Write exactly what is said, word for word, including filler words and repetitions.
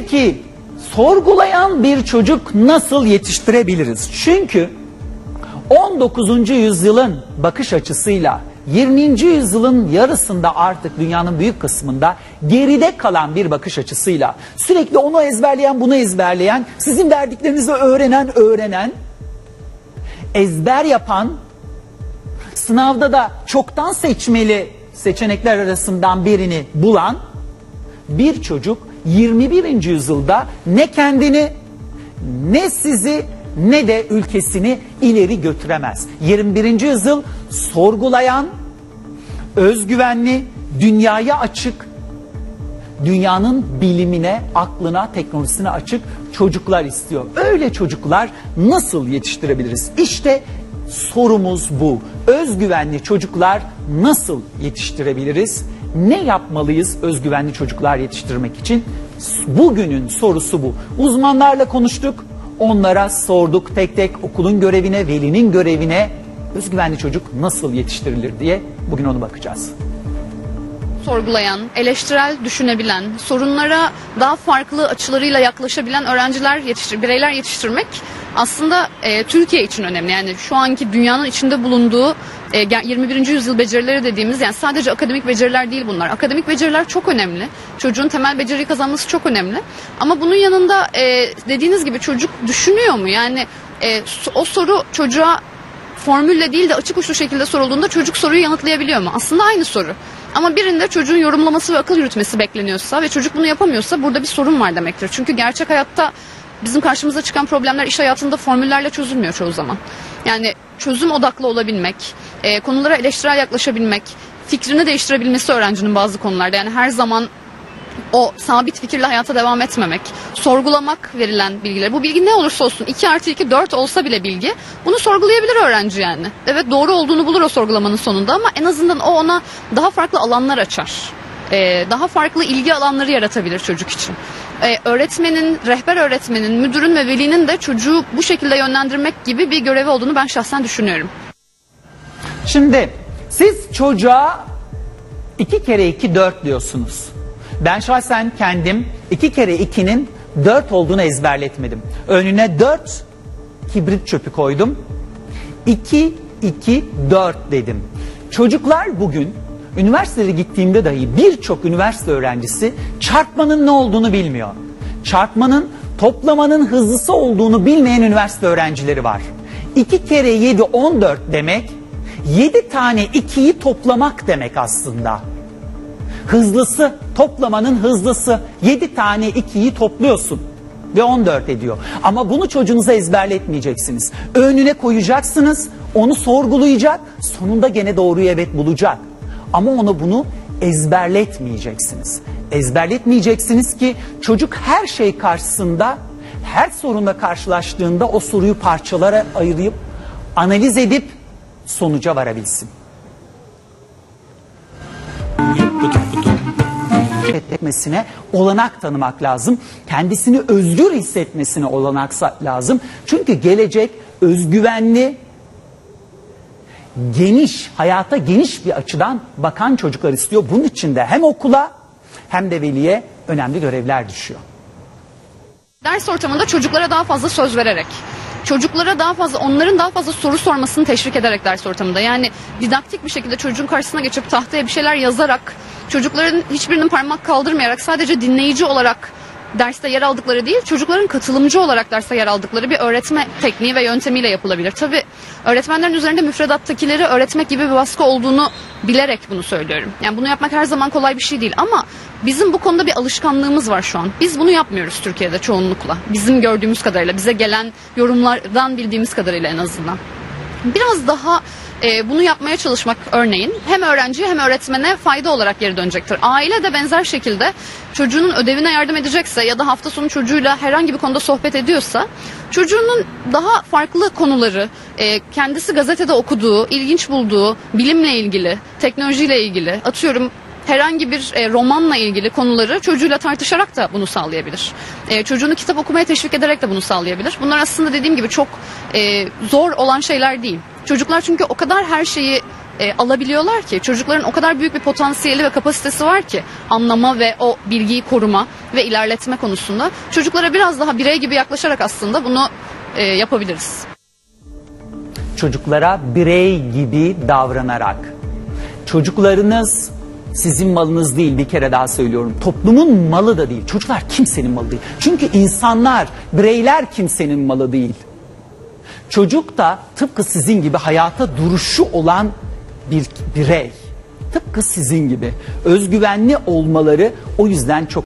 Peki sorgulayan bir çocuk nasıl yetiştirebiliriz? Çünkü on dokuzuncu yüzyılın bakış açısıyla yirminci yüzyılın yarısında artık dünyanın büyük kısmında geride kalan bir bakış açısıyla sürekli onu ezberleyen, bunu ezberleyen, sizin verdiklerinizi öğrenen, öğrenen, ezber yapan, sınavda da çoktan seçmeli seçenekler arasından birini bulan bir çocuk yirmi birinci yüzyılda ne kendini, ne sizi, ne de ülkesini ileri götüremez. yirmi birinci yüzyıl sorgulayan, özgüvenli, dünyaya açık, dünyanın bilimine, aklına, teknolojisine açık çocuklar istiyor. Öyle çocuklar nasıl yetiştirebiliriz? İşte sorumuz bu. Özgüvenli çocuklar nasıl yetiştirebiliriz? Ne yapmalıyız özgüvenli çocuklar yetiştirmek için? Bugünün sorusu bu. Uzmanlarla konuştuk. Onlara sorduk tek tek, okulun görevine, velinin görevine özgüvenli çocuk nasıl yetiştirilir diye bugün onu bakacağız. Sorgulayan, eleştirel düşünebilen, sorunlara daha farklı açılarıyla yaklaşabilen öğrenciler, yetiştir, bireyler yetiştirmek aslında e, Türkiye için önemli. Yani şu anki dünyanın içinde bulunduğu e, yirmi birinci yüzyıl becerileri dediğimiz, yani sadece akademik beceriler değil bunlar. Akademik beceriler çok önemli. Çocuğun temel beceriyi kazanması çok önemli. Ama bunun yanında e, dediğiniz gibi çocuk düşünüyor mu? Yani e, o soru çocuğa formülle değil de açık uçlu şekilde sorulduğunda çocuk soruyu yanıtlayabiliyor mu? Aslında aynı soru. Ama birinde çocuğun yorumlaması ve akıl yürütmesi bekleniyorsa ve çocuk bunu yapamıyorsa burada bir sorun var demektir. Çünkü gerçek hayatta bizim karşımıza çıkan problemler iş hayatında formüllerle çözülmüyor çoğu zaman. Yani çözüm odaklı olabilmek, e, konulara eleştirel yaklaşabilmek, fikrini değiştirebilmesi öğrencinin bazı konularda. Yani her zaman o sabit fikirle hayata devam etmemek, sorgulamak verilen bilgiler. Bu bilgi ne olursa olsun iki artı iki dört olsa bile bilgi, bunu sorgulayabilir öğrenci yani. Evet, doğru olduğunu bulur o sorgulamanın sonunda ama en azından o ona daha farklı alanlar açar. Ee, daha farklı ilgi alanları yaratabilir çocuk için. Ee, öğretmenin, rehber öğretmenin, müdürün ve velinin de çocuğu bu şekilde yönlendirmek gibi bir görevi olduğunu ben şahsen düşünüyorum. Şimdi siz çocuğa iki kere iki dört diyorsunuz. Ben şahsen kendim iki kere ikinin dört olduğunu ezberletmedim. Önüne dört kibrit çöpü koydum. iki, iki, dört dedim. Çocuklar bugün üniversitelere gittiğimde dahi birçok üniversite öğrencisi çarpmanın ne olduğunu bilmiyor. Çarpmanın, toplamanın hızlısı olduğunu bilmeyen üniversite öğrencileri var. iki kere yedi on dört demek, yedi tane ikiyi toplamak demek aslında. Hızlısı, toplamanın hızlısı. yedi tane ikiyi topluyorsun ve on dört ediyor. Ama bunu çocuğunuza ezberletmeyeceksiniz. Önüne koyacaksınız, onu sorgulayacak, sonunda gene doğruyu evet bulacak. Ama ona bunu ezberletmeyeceksiniz. Ezberletmeyeceksiniz ki çocuk her şey karşısında, her sorunla karşılaştığında o soruyu parçalara ayırıp, analiz edip sonuca varabilsin. Etmesine olanak tanımak lazım. Kendisini özgür hissetmesine olanak lazım. Çünkü gelecek özgüvenli, geniş, hayata geniş bir açıdan bakan çocuklar istiyor. Bunun için de hem okula hem de veliye önemli görevler düşüyor. Ders ortamında çocuklara daha fazla söz vererek, çocuklara daha fazla, onların daha fazla soru sormasını teşvik ederek ders ortamında. Yani didaktik bir şekilde çocuğun karşısına geçip tahtaya bir şeyler yazarak, çocukların hiçbirinin parmak kaldırmayarak sadece dinleyici olarak derste yer aldıkları değil, çocukların katılımcı olarak derste yer aldıkları bir öğretme tekniği ve yöntemiyle yapılabilir. Tabii öğretmenlerin üzerinde müfredattakileri öğretmek gibi bir baskı olduğunu bilerek bunu söylüyorum. Yani bunu yapmak her zaman kolay bir şey değil ama bizim bu konuda bir alışkanlığımız var şu an. Biz bunu yapmıyoruz Türkiye'de çoğunlukla. Bizim gördüğümüz kadarıyla, bize gelen yorumlardan bildiğimiz kadarıyla en azından. Biraz daha e, bunu yapmaya çalışmak örneğin hem öğrenciye hem öğretmene fayda olarak geri dönecektir. Aile de benzer şekilde çocuğunun ödevine yardım edecekse ya da hafta sonu çocuğuyla herhangi bir konuda sohbet ediyorsa çocuğunun daha farklı konuları, e, kendisi gazetede okuduğu, ilginç bulduğu, bilimle ilgili, teknolojiyle ilgili, atıyorum herhangi bir e, romanla ilgili konuları çocuğuyla tartışarak da bunu sağlayabilir. E, çocuğunu kitap okumaya teşvik ederek de bunu sağlayabilir. Bunlar aslında dediğim gibi çok e, zor olan şeyler değil. Çocuklar çünkü o kadar her şeyi e, alabiliyorlar ki, çocukların o kadar büyük bir potansiyeli ve kapasitesi var ki anlama ve o bilgiyi koruma ve ilerletme konusunda çocuklara biraz daha birey gibi yaklaşarak aslında bunu e, yapabiliriz. Çocuklara birey gibi davranarak. Çocuklarınız sizin malınız değil, bir kere daha söylüyorum. Toplumun malı da değil. Çocuklar kimsenin malı değil. Çünkü insanlar, bireyler kimsenin malı değil. Çocuk da tıpkı sizin gibi hayata duruşu olan bir birey. Tıpkı sizin gibi. Özgüvenli olmaları o yüzden çok